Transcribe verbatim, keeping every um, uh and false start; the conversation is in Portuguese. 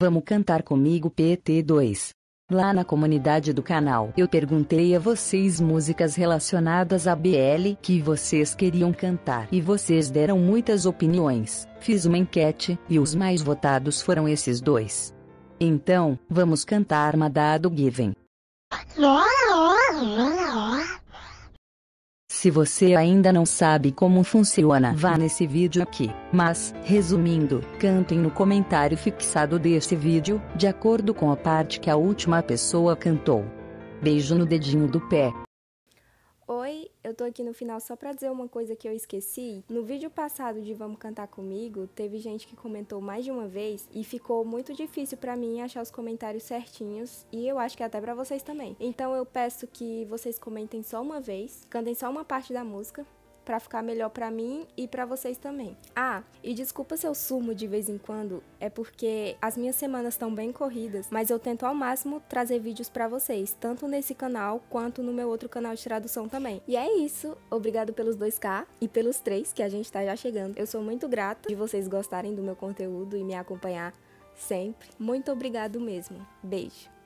Vamos cantar comigo P T dois. Lá na comunidade do canal eu perguntei a vocês músicas relacionadas a B L que vocês queriam cantar e vocês deram muitas opiniões. Fiz uma enquete e os mais votados foram esses dois. Então, vamos cantar Mada do Given. Se você ainda não sabe como funciona, vá nesse vídeo aqui. Mas, resumindo, cantem no comentário fixado desse vídeo, de acordo com a parte que a última pessoa cantou. Beijo no dedinho do pé. Oi, eu tô aqui no final só pra dizer uma coisa que eu esqueci. No vídeo passado de Vamos Cantar Comigo, teve gente que comentou mais de uma vez e ficou muito difícil pra mim achar os comentários certinhos e eu acho que até pra vocês também. Então eu peço que vocês comentem só uma vez, cantem só uma parte da música, pra ficar melhor pra mim e pra vocês também. Ah, e desculpa se eu sumo de vez em quando, é porque as minhas semanas estão bem corridas, mas eu tento ao máximo trazer vídeos pra vocês, tanto nesse canal quanto no meu outro canal de tradução também. E é isso, obrigado pelos dois K e pelos três que a gente tá já chegando. Eu sou muito grata de vocês gostarem do meu conteúdo e me acompanhar sempre. Muito obrigado mesmo. Beijo.